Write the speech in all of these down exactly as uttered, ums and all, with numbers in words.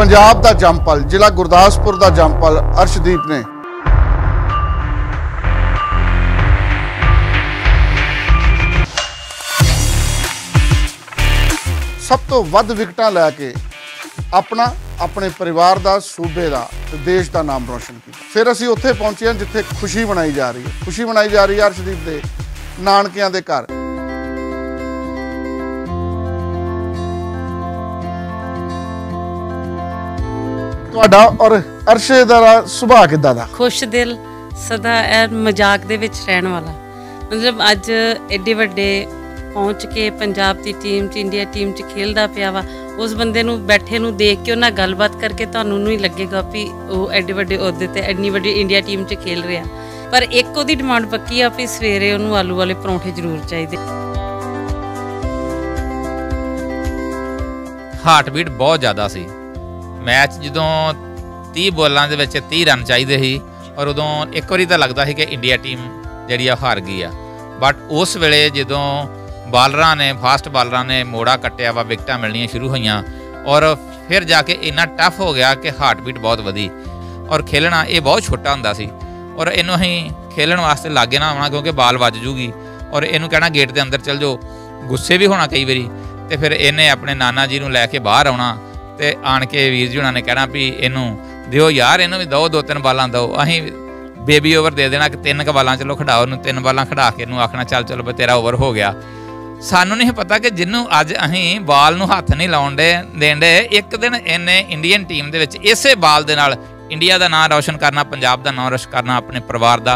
पंजाब दा जंपल जिला गुरदासपुर दा जंपल अर्शदीप ने सब तो वध विकटां लैके अपना अपने परिवार दा सूबे दा ते देश दा नाम रोशन किया। फिर असीं उत्थे पहुंचे हैं जिथे खुशी मनाई जा रही है खुशी मनाई जा रही है अर्शदीप दे नानकियां दे घर। ਤੁਹਾਡਾ ਔਰ ਅਰਸ਼ੇ ਦਾ ਸੁਭਾਅ ਕਿੱਦਾਂ ਦਾ? ਖੁਸ਼ ਦਿਲ, ਸਦਾ ਇਹ ਮਜ਼ਾਕ ਦੇ ਵਿੱਚ ਰਹਿਣ ਵਾਲਾ। ਮਤਲਬ ਅੱਜ ਐਡੇ ਵੱਡੇ ਪਹੁੰਚ ਕੇ ਪੰਜਾਬ ਦੀ ਟੀਮ 'ਚ ਇੰਡੀਆ ਟੀਮ 'ਚ ਖੇਲਦਾ ਪਿਆ ਵਾ, ਉਸ ਬੰਦੇ ਨੂੰ ਬੈਠੇ ਨੂੰ ਦੇਖ ਕੇ ਉਹਨਾਂ ਗੱਲਬਾਤ ਕਰਕੇ ਤੁਹਾਨੂੰ ਨਹੀਂ ਲੱਗੇਗਾ ਵੀ ਉਹ ਐਡੇ ਵੱਡੇ ਅਹੁਦੇ ਤੇ ਇੰਨੀ ਵੱਡੀ ਇੰਡੀਆ ਟੀਮ 'ਚ ਖੇਲ ਰਿਹਾ। ਪਰ ਇੱਕ ਉਹਦੀ ਡਿਮਾਂਡ ਪੱਕੀ ਆ ਵੀ ਸਵੇਰੇ ਉਹਨੂੰ ਆਲੂ ਵਾਲੇ ਪਰੌਂਠੇ ਜ਼ਰੂਰ ਚਾਹੀਦੇ। ਹਾਰਟ ਬੀਟ ਬਹੁਤ ਜ਼ਿਆਦਾ ਸੀ। मैच जो तीह बॉलों के तीह रन चाहिए ही और उदों एक बारी तो लगता है कि इंडिया टीम जी हार गई आ। बट उस वेले जो बॉलर ने फास्ट बॉलर ने मोड़ा कट्टिया वा विकटां मिलनियां शुरू हुई और फिर जाके इन्ना टफ हो गया कि हार्ट बीट बहुत वधी और खेलना ये बहुत छोटा हुंदा सी और इनू असीं खेलन वास्ते लागे ना आउणा क्योंकि बाल वज जूगी और इनू कहना गेट के अंदर चल जाओ। गुस्से भी होना कई बारी तो फिर इन्हें अपने नाना जी नूं लैके बाहर आउणा ਤੇ ਆਣ ਕੇ ਵੀਰ ਜੀ ਉਹਨਾਂ ਨੇ ਕਹਿਣਾ ਵੀ ਇਹਨੂੰ ਦਿਓ ਯਾਰ, ਇਹਨੂੰ ਵੀ ਦਿਓ, ਦੋ ਤਿੰਨ ਬਾਲਾਂ ਦਿਓ। ਅਸੀਂ ਬੇਬੀ ਓਵਰ ਦੇ ਦੇਣਾ ਕਿ ਤਿੰਨ ਕੁ ਬਾਲਾਂ ਚਲੋ ਖਿਡਾਓ ਇਹਨੂੰ, ਤਿੰਨ ਬਾਲਾਂ ਖਿਡਾ ਕੇ ਇਹਨੂੰ ਆਖਣਾ ਚੱਲ ਚਲੋ ਬਈ ਤੇਰਾ ਓਵਰ ਹੋ ਗਿਆ। ਸਾਨੂੰ ਨਹੀਂ ਪਤਾ ਕਿ ਜਿਹਨੂੰ ਅੱਜ ਅਸੀਂ ਬਾਲ ਨੂੰ ਹੱਥ ਨਹੀਂ ਲਾਉਣ ਦੇ ਦੇਣ ਦੇ, ਇੱਕ ਦਿਨ ਇਹਨੇ ਇੰਡੀਅਨ ਟੀਮ ਦੇ ਵਿੱਚ ਇਸੇ ਬਾਲ ਦੇ ਨਾਲ ਇੰਡੀਆ ਦਾ ਨਾਂ ਰੌਸ਼ਨ ਕਰਨਾ, ਪੰਜਾਬ ਦਾ ਨਾਂ ਰੌਸ਼ਨ ਕਰਨਾ, ਆਪਣੇ ਪਰਿਵਾਰ ਦਾ।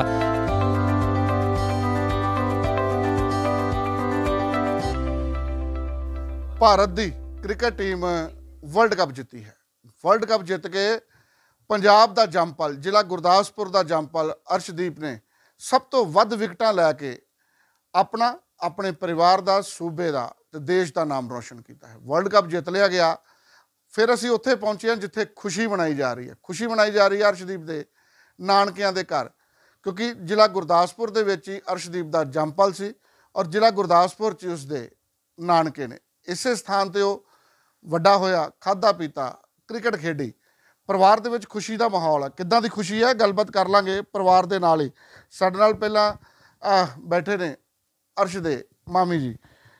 ਭਾਰਤ ਦੀ ਕ੍ਰਿਕਟ ਟੀਮ वर्ल्ड कप जीती है। वर्ल्ड कप जित के पंजाब दा जंपल जिला गुरदासपुर दा जंपल अर्शदीप ने सब तो वध विकटां लैके अपना अपने परिवार दा सूबे दा ते देश दा नाम रोशन किया है। वर्ल्ड कप जित लिया गया। फिर असीं उत्थे पहुंचे हैं जिथे खुशी मनाई जा रही है खुशी मनाई जा रही है अर्शदीप दे नानकियां दे घर, क्योंकि जिला गुरदासपुर दे विच ही अर्शदीप दा जंपल सी और जिला गुरदासपुर च उसदे नानके ने। इसे स्थान ते वो ਵੱਡਾ ਹੋਇਆ, ਖਾਧਾ ਪੀਤਾ, ਕ੍ਰਿਕਟ ਖੇਡੀ, ਪਰਿਵਾਰ ਦੇ ਵਿੱਚ ਖੁਸ਼ੀ ਦਾ ਮਾਹੌਲ ਹੈ। ਕਿੱਦਾਂ ਦੀ ਖੁਸ਼ੀ ਹੈ ਗੱਲਬਾਤ ਕਰ ਲਾਂਗੇ ਪਰਿਵਾਰ ਦੇ ਨਾਲ ਹੀ। ਸਾਡੇ ਨਾਲ ਪਹਿਲਾਂ ਬੈਠੇ ਨੇ ਅਰਸ਼ ਦੇ ਮਾਮੀ ਜੀ।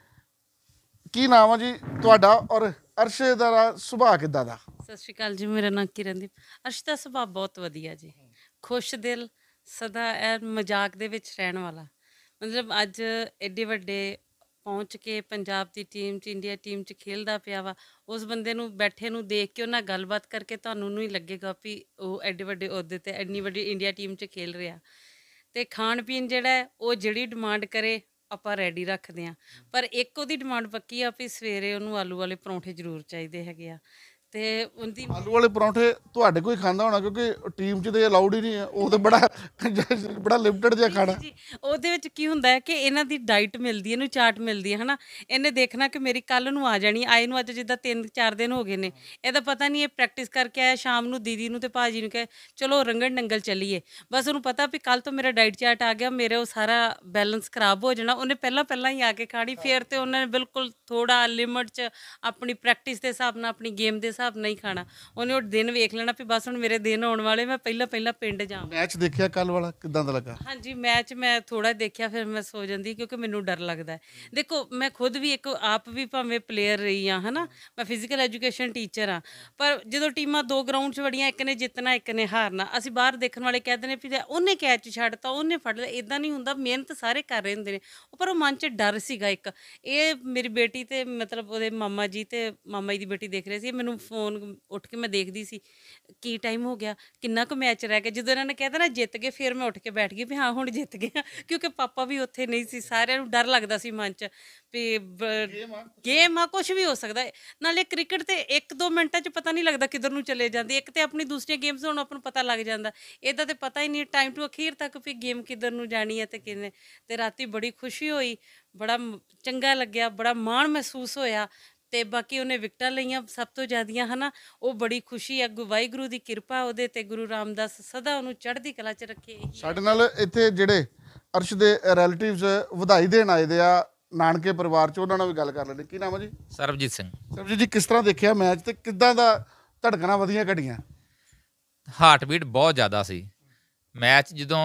ਕੀ ਨਾਮ ਆ ਜੀ ਤੁਹਾਡਾ ਔਰ ਅਰਸ਼ ਦਾ ਸੁਭਾਅ ਕਿੱਦਾਂ ਦਾ? ਸਤਿ ਸ਼੍ਰੀ ਅਕਾਲ ਜੀ, ਮੇਰਾ ਨਾਮ ਕਿਰਨਦੀਪ। ਅਰਸ਼ ਦਾ ਸੁਭਾਅ ਬਹੁਤ ਵਧੀਆ ਜੀ, ਖੁਸ਼ ਦਿਲ, ਸਦਾ ਇਹ ਮਜ਼ਾਕ ਦੇ ਵਿੱਚ ਰਹਿਣ ਵਾਲਾ। ਮਤਲਬ ਅੱਜ ਐਡੇ ਵੱਡੇ ਪਹੁੰਚ ਕੇ ਪੰਜਾਬ ਦੀ ਟੀਮ 'ਚ ਇੰਡੀਆ ਟੀਮ 'ਚ ਖੇਲਦਾ ਪਿਆ ਵਾ, ਉਸ ਬੰਦੇ ਨੂੰ ਬੈਠੇ ਨੂੰ ਦੇਖ ਕੇ ਉਹਨਾਂ ਗੱਲਬਾਤ ਕਰਕੇ ਤੁਹਾਨੂੰ ਨਹੀਂ ਲੱਗੇਗਾ ਵੀ ਉਹ ਐਡੇ ਵੱਡੇ ਅਹੁਦੇ ਤੇ ਇੰਨੀ ਵੱਡੀ ਇੰਡੀਆ ਟੀਮ 'ਚ ਖੇਲ ਰਿਹਾ। ਅਤੇ ਖਾਣ ਪੀਣ ਜਿਹੜਾ ਹੈ ਉਹ ਜਿਹੜੀ ਡਿਮਾਂਡ ਕਰੇ ਆਪਾਂ ਰੈਡੀ ਰੱਖਦੇ ਹਾਂ। ਪਰ ਇੱਕ ਉਹਦੀ ਡਿਮਾਂਡ ਪੱਕੀ ਆ ਵੀ ਸਵੇਰੇ ਉਹਨੂੰ ਆਲੂ ਵਾਲੇ ਪਰੌਂਠੇ ਜ਼ਰੂਰ ਚਾਹੀਦੇ ਹੈਗੇ ਆ। ਤੇ ਉਹਦੀ ਆਲੂ ਵਾਲੇ ਪਰੌਂਠੇ ਤੁਹਾਡੇ ਕੋਈ ਖਾਂਦਾ ਹੋਣਾ ਕਿਉਂਕਿ ਟੀਮ 'ਚ ਤਾਂ ਅਲਾਉਡ ਹੀ ਨਹੀਂ ਹੈ। ਉਹ ਤਾਂ ਬੜਾ ਬੜਾ ਲਿਮਟਡ ਜਿਹਾ ਖਾਣਾ। ਜੀ ਉਹਦੇ ਵਿੱਚ ਕੀ ਹੁੰਦਾ ਹੈ ਕਿ ਇਹਨਾਂ ਦੀ ਡਾਈਟ ਮਿਲਦੀ ਹੈ, ਇਹਨੂੰ ਚਾਰਟ ਮਿਲਦੀ ਹੈ, ਹੈ ਨਾ। ਇਹਨੇ ਦੇਖਣਾ ਕਿ ਮੇਰੀ ਕੱਲ੍ਹ ਨੂੰ ਆ ਜਾਣੀ, ਆਏ ਨੂੰ ਅੱਜ ਜਿੱਦਾਂ ਤਿੰਨ ਚਾਰ ਦਿਨ ਹੋ ਗਏ ਨੇ, ਇਹਦਾ ਪਤਾ ਨਹੀਂ ਇਹ ਪ੍ਰੈਕਟਿਸ ਕਰਕੇ ਆਇਆ, ਸ਼ਾਮ ਨੂੰ ਦੀਦੀ ਨੂੰ ਅਤੇ ਭਾਜੀ ਨੂੰ ਕਹੇ ਚਲੋ ਰੰਗਣ ਨੰਗਲ ਚੱਲੀਏ। ਬਸ ਉਹਨੂੰ ਪਤਾ ਵੀ ਕੱਲ੍ਹ ਤੋਂ ਮੇਰਾ ਡਾਈਟ ਚਾਰਟ ਆ ਗਿਆ, ਮੇਰੇ ਉਹ ਸਾਰਾ ਬੈਲੈਂਸ ਖਰਾਬ ਹੋ ਜਾਣਾ। ਉਹਨੇ ਪਹਿਲਾਂ ਪਹਿਲਾਂ ਹੀ ਆ ਕੇ ਖਾਣੀ। ਫਿਰ ਤਾਂ ਉਹਨਾਂ ਨੇ ਬਿਲਕੁਲ ਥੋੜ੍ਹਾ ਲਿਮਟ 'ਚ ਆਪਣੀ ਪ੍ਰੈਕਟਿਸ ਦੇ ਹਿਸਾਬ ਨਾਲ, ਆਪਣੀ ਗੇਮ ਦੇ ਹਿਸਾਬ ਨਾਲ ਹੀ ਖਾਣਾ। ਉਹਨੇ ਉਹ ਦਿਨ ਵੇਖ ਲੈਣਾ ਵੀ ਬਸ ਹੁਣ ਮੇਰੇ ਦਿਨ ਆਉਣ ਵਾਲੇ, ਮੈਂ ਪਹਿਲਾਂ ਪਹਿਲਾਂ ਪਿੰਡ ਜਾਵਾਂ। ਮੈਚ ਦੇਖਿਆ ਕੱਲ੍ਹ ਵਾਲਾ, ਕਿੱਦਾਂ ਦਾ ਲੱਗਾ? ਹਾਂਜੀ ਮੈਚ ਮੈਂ ਥੋੜ੍ਹਾ ਦੇਖਿਆ, ਫਿਰ ਮੈਂ ਸੋ ਜਾਂਦੀ ਕਿਉਂਕਿ ਮੈਨੂੰ ਡਰ ਲੱਗਦਾ। ਦੇਖੋ ਮੈਂ ਖੁਦ ਵੀ ਇੱਕ ਆਪ ਵੀ ਭਾਵੇਂ ਪਲੇਅਰ ਰਹੀ ਹਾਂ, ਹੈ ਨਾ, ਮੈਂ ਫਿਜ਼ੀਕਲ ਐਜੂਕੇਸ਼ਨ ਟੀਚਰ ਹਾਂ। ਪਰ ਜਦੋਂ ਟੀਮਾਂ ਦੋ ਗਰਾਊਂਡ 'ਚ ਵੜੀਆਂ, ਇੱਕ ਨੇ ਜਿੱਤਣਾ ਇੱਕ ਨੇ ਹਾਰਨਾ, ਅਸੀਂ ਬਾਹਰ ਦੇਖਣ ਵਾਲੇ ਕਹਿੰਦੇ ਨੇ ਵੀ ਉਹਨੇ ਕੈਚ ਛੱਡਤਾ, ਉਹਨੇ ਫੜ ਲਿਆ। ਇੱਦਾਂ ਨਹੀਂ ਹੁੰਦਾ, ਮਿਹਨਤ ਸਾਰੇ ਕਰ ਰਹੇ ਹੁੰਦੇ ਨੇ। ਉਹ ਪਰ ਉਹ ਮਨ 'ਚ ਡਰ ਸੀਗਾ ਇੱਕ। ਇਹ ਮੇਰੀ ਬੇਟੀ ਅਤੇ ਮਤਲਬ ਉਹਦੇ ਮਾਮਾ ਜੀ ਅਤੇ ਮਾਮਾ ਜੀ ਦੀ ਬੇਟੀ ਦੇਖ ਰਹੇ ਸੀ। ਮੈਨੂੰ ਫੋਨ ਉੱਠ ਕੇ ਮੈਂ ਦੇਖਦੀ ਸੀ ਕੀ ਟਾਈਮ ਹੋ ਗਿਆ, ਕਿੰਨਾ ਕੁ ਮੈਚ ਰਹਿ ਗਿਆ। ਜਦੋਂ ਇਹਨਾਂ ਨੇ ਕਹਿ ਦੇਣਾ ਜਿੱਤ ਗਏ, ਫਿਰ ਮੈਂ ਉੱਠ ਕੇ ਬੈਠ ਗਈ ਵੀ ਹਾਂ ਹੁਣ ਜਿੱਤ ਗਏ। ਕਿਉਂਕਿ ਪਾਪਾ ਵੀ ਉੱਥੇ ਨਹੀਂ ਸੀ, ਸਾਰਿਆਂ ਨੂੰ ਡਰ ਲੱਗਦਾ ਸੀ ਮਨ 'ਚ ਵੀ ਗੇਮ ਆ, ਕੁਛ ਵੀ ਹੋ ਸਕਦਾ। ਨਾਲੇ ਕ੍ਰਿਕਟ ਤੇ ਇੱਕ ਦੋ ਮਿੰਟਾਂ 'ਚ ਪਤਾ ਨਹੀਂ ਲੱਗਦਾ ਕਿੱਧਰ ਨੂੰ ਚਲੇ ਜਾਂਦੀ। ਇੱਕ ਤਾਂ ਆਪਣੀ ਦੂਸਰੀਆਂ ਗੇਮਸ ਹੁਣ ਆਪਾਂ ਨੂੰ ਪਤਾ ਲੱਗ ਜਾਂਦਾ, ਇਹਦਾ ਤਾਂ ਪਤਾ ਹੀ ਨਹੀਂ ਟਾਈਮ ਟੂ ਅਖੀਰ ਤੱਕ ਵੀ ਗੇਮ ਕਿੱਧਰ ਨੂੰ ਜਾਣੀ ਹੈ ਅਤੇ ਕਿੰਨੇ। ਅਤੇ ਰਾਤੀ ਬੜੀ ਖੁਸ਼ੀ ਹੋਈ, ਬੜਾ ਚੰਗਾ ਲੱਗਿਆ, ਬੜਾ ਮਾਣ ਮਹਿਸੂਸ ਹੋਇਆ। ਤੇ ਬਾਕੀ ਉਹਨੇ ਵਿਕਟਾਂ ਲਈਆਂ ਸਭ ਤੋਂ ਜ਼ਿਆਦੀਆਂ, ਹੈ ਨਾ। ਉਹ ਬੜੀ ਖੁਸ਼ੀ ਹੈ, ਵਾਹਿਗੁਰੂ ਦੀ ਕਿਰਪਾ ਉਹਦੇ ਤੇ, ਗੁਰੂ ਰਾਮਦਾਸ ਸਦਾ ਉਹਨੂੰ ਚੜ੍ਹਦੀ ਕਲਾ 'ਚ ਰੱਖੇ। ਸਾਡੇ ਨਾਲ ਇੱਥੇ ਜਿਹੜੇ ਅਰਸ਼ ਦੇ ਰਿਲੇਟਿਵਸ ਵਧਾਈ ਦੇਣ ਆਏ ਦੇ ਆ ਨਾਨਕੇ ਪਰਿਵਾਰ 'ਚ, ਉਹਨਾਂ ਨਾਲ ਵੀ ਗੱਲ ਕਰ ਲੈਂਦੇ। ਕੀ ਨਾਮ ਹੈ ਜੀ? ਸਰਬਜੀਤ ਸਿੰਘ। ਸਰਬਜੀਤ ਜੀ, ਕਿਸ ਤਰ੍ਹਾਂ ਦੇਖਿਆ ਮੈਚ ਤੇ ਕਿੱਦਾਂ ਦਾ ਧੜਕਣਾਂ ਵਧੀਆਂ ਘਟੀਆਂ? ਹਾਰਟ ਬੀਟ ਬਹੁਤ ਜ਼ਿਆਦਾ ਸੀ। ਮੈਚ ਜਦੋਂ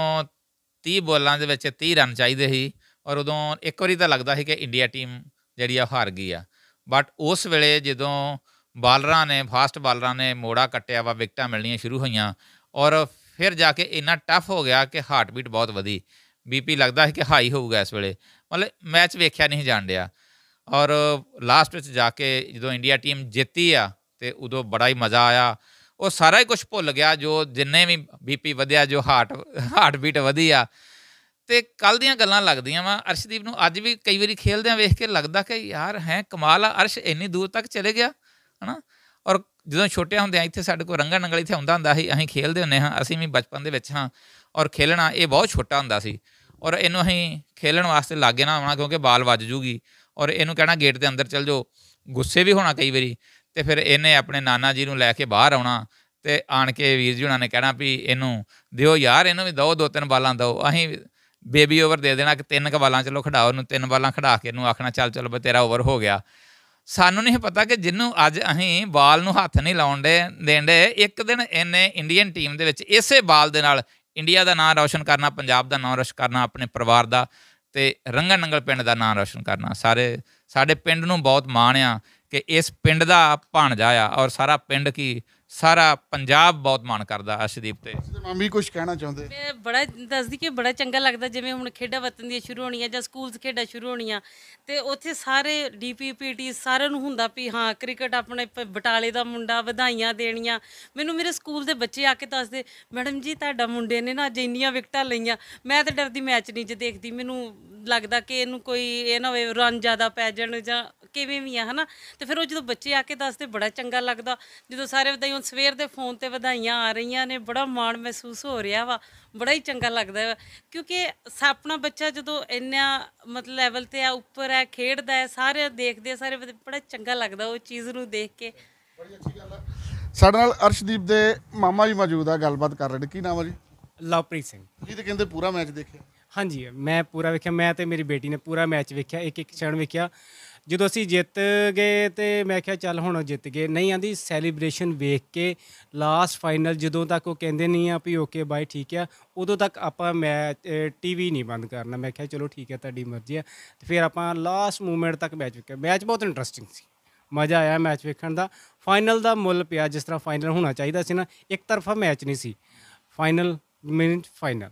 ਤੀਹ ਬੋਲਾਂ ਦੇ ਵਿੱਚ ਤੀਹ ਰਨ ਚਾਹੀਦੇ ਸੀ ਔਰ ਉਦੋਂ ਇੱਕ ਵਾਰੀ ਤਾਂ ਲੱਗਦਾ ਸੀ ਕਿ ਇੰਡੀਆ ਟੀਮ ਜਿਹੜੀ ਆ ਹਾਰ ਗਈ ਆ। ਬਟ ਉਸ ਵੇਲੇ ਜਦੋਂ ਬਾਲਰਾਂ ਨੇ ਫਾਸਟ ਬਾਲਰਾਂ ਨੇ ਮੋੜਾ ਕੱਟਿਆ ਵਾ, ਵਿਕਟਾਂ ਮਿਲਣੀਆਂ ਸ਼ੁਰੂ ਹੋਈਆਂ ਔਰ ਫਿਰ ਜਾ ਕੇ ਇੰਨਾ ਟਫ ਹੋ ਗਿਆ ਕਿ ਹਾਰਟ ਬੀਟ ਬਹੁਤ ਵਧੀ। ਬੀ ਪੀ ਲੱਗਦਾ ਸੀ ਕਿ ਹਾਈ ਹੋਊਗਾ ਇਸ ਵੇਲੇ, ਮਤਲਬ ਮੈਚ ਵੇਖਿਆ ਨਹੀਂ ਜਾਣ ਡਿਆ। ਔਰ ਲਾਸਟ ਵਿੱਚ ਜਾ ਕੇ ਜਦੋਂ ਇੰਡੀਆ ਟੀਮ ਜਿੱਤੀ ਆ ਅਤੇ ਉਦੋਂ ਬੜਾ ਹੀ ਮਜ਼ਾ ਆਇਆ। ਉਹ ਸਾਰਾ ਹੀ ਕੁਛ ਭੁੱਲ ਗਿਆ, ਜੋ ਜਿੰਨੇ ਵੀ ਬੀ ਪੀ ਵਧਿਆ, ਜੋ ਹਾਰਟ ਹਾਰਟ ਬੀਟ ਵਧੀ ਆ। ਅਤੇ ਕੱਲ੍ਹ ਦੀਆਂ ਗੱਲਾਂ ਲੱਗਦੀਆਂ ਵਾ। ਅਰਸ਼ਦੀਪ ਨੂੰ ਅੱਜ ਵੀ ਕਈ ਵਾਰੀ ਖੇਲਦਿਆਂ ਵੇਖ ਕੇ ਲੱਗਦਾ ਕਿ ਯਾਰ ਹੈ ਕਮਾਲ ਆ, ਅਰਸ਼ ਇੰਨੀ ਦੂਰ ਤੱਕ ਚਲੇ ਗਿਆ ਹੈ ਨਾ। ਔਰ ਜਦੋਂ ਛੋਟਿਆਂ ਹੁੰਦਿਆਂ ਇੱਥੇ ਸਾਡੇ ਕੋਲ ਰੰਗਾ ਨੰਗਲ ਇੱਥੇ ਆਉਂਦਾ ਹੁੰਦਾ ਸੀ, ਅਸੀਂ ਖੇਲਦੇ ਹੁੰਦੇ ਹਾਂ, ਅਸੀਂ ਵੀ ਬਚਪਨ ਦੇ ਵਿੱਚ ਹਾਂ। ਔਰ ਖੇਲਣਾ ਇਹ ਬਹੁਤ ਛੋਟਾ ਹੁੰਦਾ ਸੀ ਔਰ ਇਹਨੂੰ ਅਸੀਂ ਖੇਲਣ ਵਾਸਤੇ ਲਾਗੇ ਨਾ ਆਉਣਾ ਕਿਉਂਕਿ ਬਾਲ ਵੱਜ ਜੂਗੀ ਔਰ ਇਹਨੂੰ ਕਹਿਣਾ ਗੇਟ ਦੇ ਅੰਦਰ ਚੱਲ ਜਾਓ। ਗੁੱਸੇ ਵੀ ਹੋਣਾ ਕਈ ਵਾਰੀ ਅਤੇ ਫਿਰ ਇਹਨੇ ਆਪਣੇ ਨਾਨਾ ਜੀ ਨੂੰ ਲੈ ਕੇ ਬਾਹਰ ਆਉਣਾ ਅਤੇ ਆਣ ਕੇ ਵੀਰ ਜੀ ਹੁਣਾਂ ਨੇ ਕਹਿਣਾ ਵੀ ਇਹਨੂੰ ਦਿਓ ਯਾਰ, ਇਹਨੂੰ ਵੀ ਦਿਓ, ਦੋ ਤਿੰਨ ਬਾਲਾਂ ਦਿਓ। ਅਸੀਂ ਬੇਬੀ ਓਵਰ ਦੇ ਦੇਣਾ ਕਿ ਤਿੰਨ ਕੁ ਬਾਲਾਂ ਚਲੋ ਖਿਡਾਓ ਇਹਨੂੰ, ਤਿੰਨ ਬਾਲਾਂ ਖਿਡਾ ਕੇ ਇਹਨੂੰ ਆਖਣਾ ਚੱਲ ਚਲੋ ਬਈ ਤੇਰਾ ਓਵਰ ਹੋ ਗਿਆ। ਸਾਨੂੰ ਨਹੀਂ ਪਤਾ ਕਿ ਜਿਹਨੂੰ ਅੱਜ ਅਸੀਂ ਬਾਲ ਨੂੰ ਹੱਥ ਨਹੀਂ ਲਾਉਣ ਡੇ ਦੇਣ ਡੇ, ਇੱਕ ਦਿਨ ਇਹਨੇ ਇੰਡੀਅਨ ਟੀਮ ਦੇ ਵਿੱਚ ਇਸੇ ਬਾਲ ਦੇ ਨਾਲ ਇੰਡੀਆ ਦਾ ਨਾਂ ਰੌਸ਼ਨ ਕਰਨਾ, ਪੰਜਾਬ ਦਾ ਨਾਂ ਰੌਸ਼ਨ ਕਰਨਾ, ਆਪਣੇ ਪਰਿਵਾਰ ਦਾ ਅਤੇ ਰੰਗਾ ਨੰਗਲ ਪਿੰਡ ਦਾ ਨਾਂ ਰੌਸ਼ਨ ਕਰਨਾ। ਸਾਰੇ ਸਾਡੇ ਪਿੰਡ ਨੂੰ ਬਹੁਤ ਮਾਣ ਆ ਕਿ ਇਸ ਪਿੰਡ ਦਾ ਭਾਣਜਾ ਆ ਔਰ ਸਾਰਾ ਪਿੰਡ ਕੀ ਸਾਰਾ ਪੰਜਾਬ ਬਹੁਤ ਮਾਣ ਕਰਦਾ ਅਰਸ਼ਦੀਪ 'ਤੇ। ਮਾਮੀ ਕੁਛ ਕਹਿਣਾ ਚਾਹੁੰਦੇ? ਮੈਂ ਬੜਾ ਦੱਸਦੀ ਕਿ ਬੜਾ ਚੰਗਾ ਲੱਗਦਾ ਜਿਵੇਂ ਹੁਣ ਖੇਡਾਂ ਵਤਨ ਦੀਆਂ ਸ਼ੁਰੂ ਹੋਣੀਆਂ ਜਾਂ ਸਕੂਲ 'ਚ ਖੇਡਾਂ ਸ਼ੁਰੂ ਹੋਣੀਆਂ ਅਤੇ ਉੱਥੇ ਸਾਰੇ ਡੀ ਪੀ ਪੀ ਟੀ ਸਾਰਿਆਂ ਨੂੰ ਹੁੰਦਾ ਵੀ ਹਾਂ ਕ੍ਰਿਕਟ ਆਪਣੇ ਪ- ਬਟਾਲੇ ਦਾ ਮੁੰਡਾ, ਵਧਾਈਆਂ ਦੇਣੀਆਂ। ਮੈਨੂੰ ਮੇਰੇ ਸਕੂਲ ਦੇ ਬੱਚੇ ਆ ਕੇ ਦੱਸਦੇ, ਮੈਡਮ ਜੀ ਤੁਹਾਡਾ ਮੁੰਡੇ ਨੇ ਨਾ ਅੱਜ ਇੰਨੀਆਂ ਵਿਕਟਾਂ ਲਈਆਂ। ਮੈਂ ਤਾਂ ਡਰਦੀ ਮੈਚ ਨਹੀਂ ਜੇ ਦੇਖਦੀ, ਮੈਨੂੰ ਲੱਗਦਾ ਕਿ ਇਹਨੂੰ ਕੋਈ ਇਹ ਨਾ ਹੋਵੇ ਰਨ ਜ਼ਿਆਦਾ ਪੈ ਜਾਣ ਜਾਂ ਕਿਵੇਂ ਵੀ ਆ ਹੈ ਨਾ। ਅਤੇ ਫਿਰ ਉਹ ਜਦੋਂ ਬੱਚੇ ਆ ਕੇ ਦੱਸਦੇ ਬੜਾ ਚੰਗਾ ਲੱਗਦਾ। ਜਦੋਂ ਸਾਰੇ ਵਧਾਈ ਹੁਣ ਸਵੇਰ ਦੇ ਫੋਨ 'ਤੇ ਵਧਾਈਆਂ ਆ ਰਹੀਆਂ ਨੇ, ਬੜਾ ਮਾਣ ਮਹਿਸੂਸ ਹੋ ਰਿਹਾ ਵਾ, ਬੜਾ ਹੀ ਚੰਗਾ ਲੱਗਦਾ ਵਾ। ਕਿਉਂਕਿ ਸ ਆਪਣਾ ਬੱਚਾ ਜਦੋਂ ਇੰਨਾ ਮਤਲਬ ਲੈਵਲ 'ਤੇ ਆ, ਉੱਪਰ ਹੈ, ਖੇਡਦਾ ਹੈ, ਸਾਰੇ ਦੇਖਦੇ ਆ, ਸਾਰੇ ਵਧੇ- ਬੜਾ ਚੰਗਾ ਲੱਗਦਾ ਉਹ ਚੀਜ਼ ਨੂੰ ਦੇਖ ਕੇ। ਬੜੀ ਅੱਛੀ ਗੱਲ ਹੈ। ਸਾਡੇ ਨਾਲ ਅਰਸ਼ਦੀਪ ਦੇ ਮਾਮਾ ਜੀ ਮੌਜੂਦ ਆ, ਗੱਲਬਾਤ ਕਰ ਰਹੇ ਨੇ। ਕੀ ਨਾਮ ਹੈ ਜੀ? ਲਵਪ੍ਰੀਤ ਸਿੰਘ। ਜੀ ਤੇ ਕਹਿੰਦੇ ਪੂਰਾ ਮੈਚ ਦੇਖਿਆ? ਹਾਂਜੀ, ਮੈਂ ਪੂਰਾ ਵੇਖਿਆ। ਮੈਂ ਅਤੇ ਮੇਰੀ ਬੇਟੀ ਨੇ ਪੂਰਾ ਮੈਚ ਵੇਖਿਆ, ਇੱਕ ਇੱਕ ਛਣ ਵੇਖਿਆ। ਜਦੋਂ ਅਸੀਂ ਜਿੱਤ ਗਏ ਅਤੇ ਮੈਂ ਕਿਹਾ ਚੱਲ ਹੁਣ ਜਿੱਤ ਗਏ, ਨਹੀਂ ਆਂਦੀ ਸੈਲੀਬ੍ਰੇਸ਼ਨ ਵੇਖ ਕੇ ਲਾਸਟ ਫਾਈਨਲ ਜਦੋਂ ਤੱਕ ਉਹ ਕਹਿੰਦੇ ਨਹੀਂ ਆ ਵੀ ਓਕੇ ਬਾਈ ਠੀਕ ਆ, ਉਦੋਂ ਤੱਕ ਆਪਾਂ ਮੈਚ ਟੀ ਵੀ ਨਹੀਂ ਬੰਦ ਕਰਨਾ। ਮੈਂ ਕਿਹਾ ਚਲੋ ਠੀਕ ਹੈ ਤੁਹਾਡੀ ਮਰਜ਼ੀ ਆ। ਅਤੇ ਫਿਰ ਆਪਾਂ ਲਾਸਟ ਮੂਮੈਂਟ ਤੱਕ ਮੈਚ ਵੇਖਿਆ। ਮੈਚ ਬਹੁਤ ਇੰਟਰਸਟਿੰਗ ਸੀ, ਮਜ਼ਾ ਆਇਆ ਮੈਚ ਵੇਖਣ ਦਾ। ਫਾਈਨਲ ਦਾ ਮੁੱਲ ਪਿਆ ਜਿਸ ਤਰ੍ਹਾਂ ਫਾਈਨਲ ਹੋਣਾ ਚਾਹੀਦਾ ਸੀ ਨਾ, ਇੱਕ ਤਰਫਾ ਮੈਚ ਨਹੀਂ ਸੀ, ਫਾਈਨਲ ਮੀਨਸ ਫਾਈਨਲ।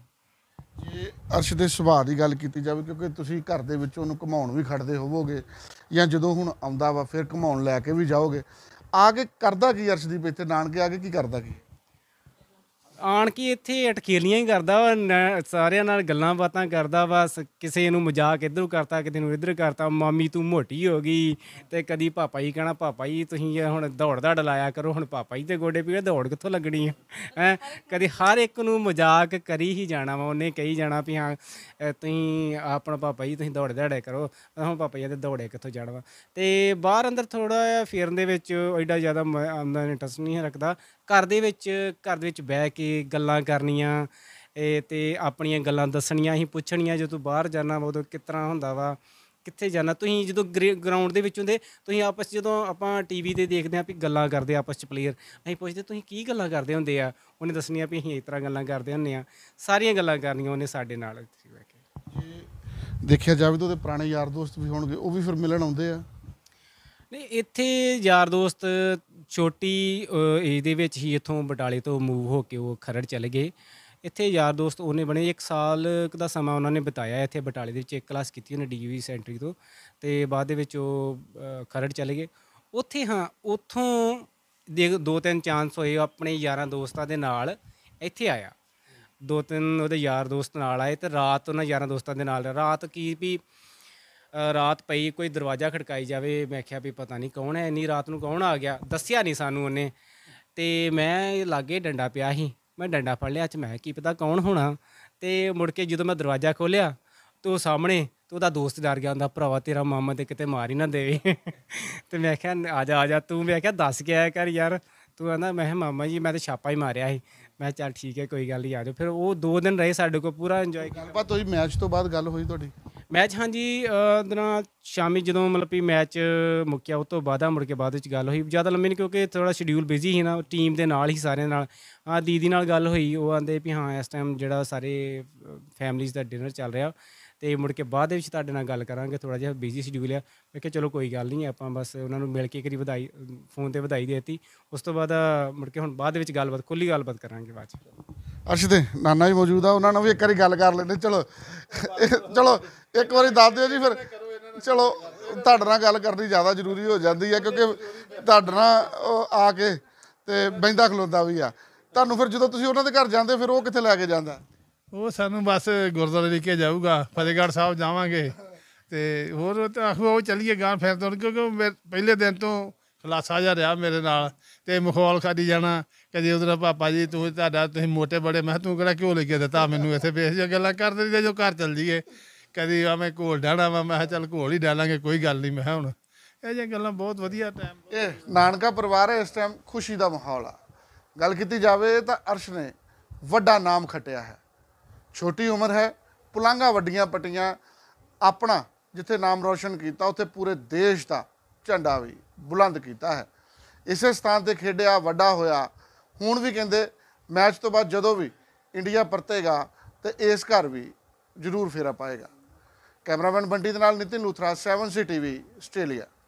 ਜੇ ਅਰਸ਼ ਦੇ ਸੁਭਾਅ ਦੀ ਗੱਲ ਕੀਤੀ ਜਾਵੇ, ਕਿਉਂਕਿ ਤੁਸੀਂ ਘਰ ਦੇ ਵਿੱਚ ਉਹਨੂੰ ਘੁਮਾਉਣ ਵੀ ਖੜਦੇ ਹੋਵੋਗੇ ਜਾਂ ਜਦੋਂ ਹੁਣ ਆਉਂਦਾ ਵਾ ਫਿਰ ਘੁਮਾਉਣ ਲੈ ਕੇ ਵੀ ਜਾਓਗੇ, ਆ ਕੇ ਕਰਦਾ ਕੀ ਅਰਸ਼ਦੀਪ ਇੱਥੇ ਨਾਨਕੇ ਆ ਕੇ ਕੀ ਕਰਦਾ ਕੀ? ਆਣ ਕੇ ਇੱਥੇ ਅਟਕੇਲੀਆਂ ਹੀ ਕਰਦਾ ਵਾ, ਨ- ਸਾਰਿਆਂ ਨਾਲ ਗੱਲਾਂ ਬਾਤਾਂ ਕਰਦਾ ਵਾ। ਸ- ਕਿਸੇ ਨੂੰ ਮਜ਼ਾਕ ਇੱਧਰ ਕਰਤਾ, ਕਿਸੇ ਨੂੰ ਇੱਧਰ ਕਰਤਾ, ਮਾਮੀ ਤੂੰ ਮੋਟੀ ਹੋ ਗਈ। ਅਤੇ ਕਦੀ ਪਾਪਾ ਜੀ ਕਹਿਣਾ ਪਾਪਾ ਜੀ ਤੁਸੀਂ ਇਹ ਹੁਣ ਦੌੜ ਦੜ ਲਾਇਆ ਕਰੋ, ਹੁਣ ਪਾਪਾ ਜੀ ਦੇ ਗੋਡੇ ਪੀੜ, ਦੌੜ ਕਿੱਥੋਂ ਲੱਗਣੀ ਆ ਹੈਂ। ਕਦੀ ਹਰ ਇੱਕ ਨੂੰ ਮਜ਼ਾਕ ਕਰੀ ਹੀ ਜਾਣਾ ਵਾ, ਉਹਨੇ ਕਹੀ ਜਾਣਾ ਵੀ ਹਾਂ ਅ, ਤੁਸੀਂ ਆਪਣਾ ਪਾਪਾ ਜੀ ਤੁਸੀਂ ਦੌੜ ਦੜੇ ਕਰੋ, ਹੁਣ ਪਾਪਾ ਜੀ ਦੇ ਦੌੜੇ ਕਿੱਥੋਂ ਜਾਣਾ ਵਾ। ਅਤੇ ਬਾਹਰ ਅੰਦਰ ਥੋੜ੍ਹਾ ਜਿਹਾ ਫਿਰਨ ਦੇ ਵਿੱਚ ਐਡਾ ਜ਼ਿਆਦਾ ਮ ਆਉਂਦਾ ਇੰਟਰਸਟ ਨਹੀਂ ਰੱਖਦਾ। ਘਰ ਦੇ ਵਿੱਚ ਘਰ ਦੇ ਵਿੱਚ ਬਹਿ ਕੇ ਗੱਲਾਂ ਕਰਨੀਆਂ ਅਤੇ ਆਪਣੀਆਂ ਗੱਲਾਂ ਦੱਸਣੀਆਂ ਹੀ ਪੁੱਛਣੀਆਂ। ਜਦੋਂ ਬਾਹਰ ਜਾਣਾ ਉਦੋਂ ਕਿਸ ਤਰ੍ਹਾਂ ਹੁੰਦਾ ਵਾ, ਕਿੱਥੇ ਜਾਣਾ। ਤੁਸੀਂ ਜਦੋਂ ਗਰੇ ਗਰਾਊਂਡ ਦੇ ਵਿੱਚ ਹੁੰਦੇ, ਤੁਸੀਂ ਆਪਸ 'ਚ ਜਦੋਂ ਆਪਾਂ ਟੀ ਵੀ 'ਤੇ ਦੇਖਦੇ ਹਾਂ ਵੀ ਗੱਲਾਂ ਕਰਦੇ ਆਪਸ 'ਚ ਪਲੇਅਰ, ਅਸੀਂ ਪੁੱਛਦੇ ਤੁਸੀਂ ਕੀ ਗੱਲਾਂ ਕਰਦੇ ਹੁੰਦੇ ਆ, ਉਹਨੇ ਦੱਸਣੀਆਂ ਵੀ ਅਸੀਂ ਇਸ ਤਰ੍ਹਾਂ ਗੱਲਾਂ ਕਰਦੇ ਹੁੰਦੇ ਹਾਂ। ਸਾਰੀਆਂ ਗੱਲਾਂ ਕਰਨੀਆਂ ਉਹਨੇ ਸਾਡੇ ਨਾਲ ਇੱਥੇ ਬਹਿ ਕੇ। ਜੇ ਦੇਖਿਆ ਜਾਵੇ ਤਾਂ ਉਹਦੇ ਪੁਰਾਣੇ ਯਾਰ ਦੋਸਤ ਵੀ ਹੋਣਗੇ, ਉਹ ਵੀ ਫਿਰ ਮਿਲਣ ਆਉਂਦੇ ਆ? ਨਹੀਂ, ਇੱਥੇ ਯਾਰ ਦੋਸਤ ਛੋਟੀ ਏਜ ਦੇ ਵਿੱਚ ਹੀ ਇੱਥੋਂ ਬਟਾਲੇ ਤੋਂ ਮੂਵ ਹੋ ਕੇ ਉਹ ਖਰੜ ਚਲੇ ਗਏ। ਇੱਥੇ ਯਾਰ ਦੋਸਤ ਉਹਨੇ ਬਣੇ, ਇੱਕ ਸਾਲ ਕੁ ਦਾ ਸਮਾਂ ਉਹਨਾਂ ਨੇ ਬਿਤਾਇਆ ਇੱਥੇ ਬਟਾਲੇ ਦੇ ਵਿੱਚ। ਇੱਕ ਕਲਾਸ ਕੀਤੀ ਉਹਨੇ ਡੀ ਯੂ ਵੀ ਸੈਂਟਰੀ ਤੋਂ, ਅਤੇ ਬਾਅਦ ਦੇ ਵਿੱਚ ਉਹ ਅ, ਖਰੜ ਚਲੇ ਗਏ। ਉੱਥੇ ਹਾਂ ਉੱਥੋਂ ਦੇ ਦੋ ਤਿੰਨ ਚਾਂਸ ਹੋਏ ਆਪਣੇ ਯਾਰਾਂ ਦੋਸਤਾਂ ਦੇ ਨਾਲ ਇੱਥੇ ਆਇਆ। ਦੋ ਤਿੰਨ ਉਹਦੇ ਯਾਰ ਦੋਸਤ ਨਾਲ ਆਏ ਅਤੇ ਰਾਤ ਉਹਨਾਂ ਯਾਰਾਂ ਦੋਸਤਾਂ ਦੇ ਨਾਲ ਰਾਤ ਕੀ ਵੀ ਅ, ਰਾਤ ਪਈ, ਕੋਈ ਦਰਵਾਜ਼ਾ ਖੜਕਾਈ ਜਾਵੇ। ਮੈਂ ਕਿਹਾ ਵੀ ਪਤਾ ਨਹੀਂ ਕੌਣ ਹੈ, ਇੰਨੀ ਰਾਤ ਨੂੰ ਕੌਣ ਆ ਗਿਆ, ਦੱਸਿਆ ਨਹੀਂ ਸਾਨੂੰ ਉਹਨੇ। ਅਤੇ ਮੈਂ ਲਾਗੇ ਡੰਡਾ ਪਿਆ ਸੀ, ਮੈਂ ਡੰਡਾ ਫੜ ਲਿਆ, 'ਚ ਮੈਂ ਕੀ ਪਤਾ ਕੌਣ ਹੋਣਾ। ਅਤੇ ਮੁੜ ਕੇ ਜਦੋਂ ਮੈਂ ਦਰਵਾਜ਼ਾ ਖੋਲ੍ਹਿਆ ਤਾਂ ਉਹ ਸਾਹਮਣੇ, ਤਾਂ ਉਹਦਾ ਦੋਸਤ ਡਰ ਗਿਆ ਹੁੰਦਾ, ਭਰਾਵਾ ਤੇਰਾ ਮਾਮਾ ਤੇ ਕਿਤੇ ਮਾਰ ਹੀ ਨਾ ਦੇਵੇ। ਅਤੇ ਮੈਂ ਕਿਹਾ ਆ ਜਾ ਆ ਜਾ ਤੂੰ, ਮੈਂ ਕਿਹਾ ਦੱਸ ਕੇ ਆਇਆ ਕਰ ਯਾਰ ਤੂੰ। ਆਂਦਾ ਮੈਂ ਕਿਹਾ ਮਾਮਾ ਜੀ ਮੈਂ ਤਾਂ ਛਾਪਾ ਹੀ ਮਾਰਿਆ ਸੀ। ਮੈਂ ਚੱਲ ਠੀਕ ਹੈ ਕੋਈ ਗੱਲ ਨਹੀਂ ਆ ਜਾਓ। ਫਿਰ ਉਹ ਦੋ ਦਿਨ ਰਹੇ ਸਾਡੇ ਕੋਲ, ਪੂਰਾ ਇੰਜੋਏ ਕੀਤਾ। ਗੱਲਬਾਤ ਹੋਈ ਮੈਚ ਤੋਂ ਬਾਅਦ, ਗੱਲ ਹੋਈ ਤੁਹਾਡੀ? ਮੈਚ ਹਾਂਜੀ ਦਿਨਾਂ ਸ਼ਾਮੀ ਜਦੋਂ ਮਤਲਬ ਵੀ ਮੈਚ ਮੁੱਕਿਆ ਉਸ ਤੋਂ ਬਾਅਦ ਆ ਮੁੜ ਕੇ ਬਾਅਦ ਵਿੱਚ ਗੱਲ ਹੋਈ ਜ਼ਿਆਦਾ ਲੰਮੀ ਨਹੀਂ ਕਿਉਂਕਿ ਥੋੜ੍ਹਾ ਸ਼ਡਿਊਲ ਬਿਜ਼ੀ ਸੀ ਨਾ ਟੀਮ ਦੇ ਨਾਲ ਹੀ ਸਾਰਿਆਂ ਨਾਲ ਹਾਂ ਦੀਦੀ ਨਾਲ ਗੱਲ ਹੋਈ ਉਹ ਆਂਦੇ ਵੀ ਹਾਂ ਇਸ ਟਾਈਮ ਜਿਹੜਾ ਸਾਰੇ ਫੈਮਲੀਜ਼ ਦਾ ਡਿਨਰ ਚੱਲ ਰਿਹਾ ਅਤੇ ਮੁੜ ਕੇ ਬਾਅਦ ਦੇ ਵਿੱਚ ਤੁਹਾਡੇ ਨਾਲ ਗੱਲ ਕਰਾਂਗੇ ਥੋੜ੍ਹਾ ਜਿਹਾ ਬਿਜ਼ੀ ਸ਼ਡਿਊਲ ਆ ਮੈਂ ਕਿਹਾ ਚਲੋ ਕੋਈ ਗੱਲ ਨਹੀਂ ਆਪਾਂ ਬਸ ਉਹਨਾਂ ਨੂੰ ਮਿਲ ਕੇ ਇੱਕ ਵਾਰੀ ਵਧਾਈ ਫੋਨ 'ਤੇ ਵਧਾਈ ਦੇ ਦਿੱਤੀ ਉਸ ਤੋਂ ਬਾਅਦ ਮੁੜ ਕੇ ਹੁਣ ਬਾਅਦ ਦੇ ਵਿੱਚ ਗੱਲਬਾਤ ਖੁੱਲ੍ਹੀ ਗੱਲਬਾਤ ਕਰਾਂਗੇ ਬਾਅਦ 'ਚ ਅਰਸ਼ ਦੇ ਨਾਨਾ ਵੀ ਮੌਜੂਦ ਆ ਉਹਨਾਂ ਨਾਲ ਵੀ ਇੱਕ ਵਾਰੀ ਗੱਲ ਕਰ ਲੈਂਦੇ ਚਲੋ ਚਲੋ ਇੱਕ ਵਾਰੀ ਦੱਸ ਦਿਓ ਜੀ ਫਿਰ ਚਲੋ ਤੁਹਾਡੇ ਨਾਲ ਗੱਲ ਕਰਨੀ ਜ਼ਿਆਦਾ ਜ਼ਰੂਰੀ ਹੋ ਜਾਂਦੀ ਹੈ ਕਿਉਂਕਿ ਤੁਹਾਡੇ ਨਾਲ ਉਹ ਆ ਕੇ ਤੇ ਬਹਿੰਦਾ ਖਲੋਂਦਾ ਵੀ ਆ ਤੁਹਾਨੂੰ ਫਿਰ ਜਦੋਂ ਤੁਸੀਂ ਉਹਨਾਂ ਦੇ ਘਰ ਜਾਂਦੇ ਫਿਰ ਉਹ ਕਿੱਥੇ ਲੈ ਕੇ ਜਾਂਦਾ ਉਹ ਸਾਨੂੰ ਬਸ ਗੁਰਦੁਆਰੇ ਲੈ ਕੇ ਜਾਊਗਾ ਫਤਿਹਗੜ੍ਹ ਸਾਹਿਬ ਜਾਵਾਂਗੇ ਅਤੇ ਹੋਰ ਤਾਂ ਆਖੋ ਉਹ ਚੱਲੀਏ ਗਾਂ ਫਿਰ ਤੋਂ ਕਿਉਂਕਿ ਮੈਂ ਪਹਿਲੇ ਦਿਨ ਤੋਂ ਖਲਾਸਾ ਜਿਹਾ ਰਿਹਾ ਮੇਰੇ ਨਾਲ ਅਤੇ ਮਖੌਲ ਖਾਦੀ ਜਾਣਾ ਕਦੀ ਉਧਰ ਪਾਪਾ ਜੀ ਤੂੰ ਤੁਹਾਡਾ ਤੁਸੀਂ ਮੋਟੇ ਬੜੇ ਮੈਂ ਤੂੰ ਕਿਹੜਾ ਘਿਓ ਲੈ ਕੇ ਦਿੱਤਾ ਮੈਨੂੰ ਇੱਥੇ ਵੇਖ ਜੋ ਗੱਲਾਂ ਕਰਦੇ ਰਹੀ ਜੋ ਘਰ ਚੱਲ ਜਾਈਏ ਕਦੀ ਆ ਮੈਂ ਘੋਲ ਡਾਣਾ ਵਾ ਮੈਂ ਕਿਹਾ ਚੱਲ ਘੋਲ ਹੀ ਡਾਲਾਂਗੇ ਕੋਈ ਗੱਲ ਨਹੀਂ ਮੈਂ ਕਿਹਾ ਹੁਣ ਇਹ ਜਿਹੀਆਂ ਗੱਲਾਂ ਬਹੁਤ ਵਧੀਆ ਟਾਈਮ ਇਹ ਨਾਨਕਾ ਪਰਿਵਾਰ ਹੈ ਇਸ ਟਾਈਮ ਖੁਸ਼ੀ ਦਾ ਮਾਹੌਲ ਆ ਗੱਲ ਕੀਤੀ ਜਾਵੇ ਤਾਂ ਅਰਸ਼ ਨੇ ਵੱਡਾ ਨਾਮ ਖੱਟਿਆ ਹੈ ਛੋਟੀ ਉਮਰ ਹੈ ਪੁਲਾਂਘਾਂ ਵੱਡੀਆਂ ਪੱਟੀਆਂ ਆਪਣਾ ਜਿੱਥੇ ਨਾਮ ਰੋਸ਼ਨ ਕੀਤਾ ਉੱਥੇ ਪੂਰੇ ਦੇਸ਼ ਦਾ ਝੰਡਾ ਵੀ ਬੁਲੰਦ ਕੀਤਾ ਹੈ ਇਸੇ ਸਥਾਨ 'ਤੇ ਖੇਡਿਆ ਵੱਡਾ ਹੋਇਆ ਹੁਣ ਵੀ ਕਹਿੰਦੇ ਮੈਚ ਤੋਂ ਬਾਅਦ ਜਦੋਂ ਵੀ ਇੰਡੀਆ ਪਰਤੇਗਾ ਤੇ ਇਸ ਘਰ ਵੀ ਜ਼ਰੂਰ ਫੇਰਾ ਪਾਏਗਾ ਕੈਮਰਾਮੈਨ ਬੰਟੀ ਦੇ ਨਾਲ Nitin Luthra seven C T V Australia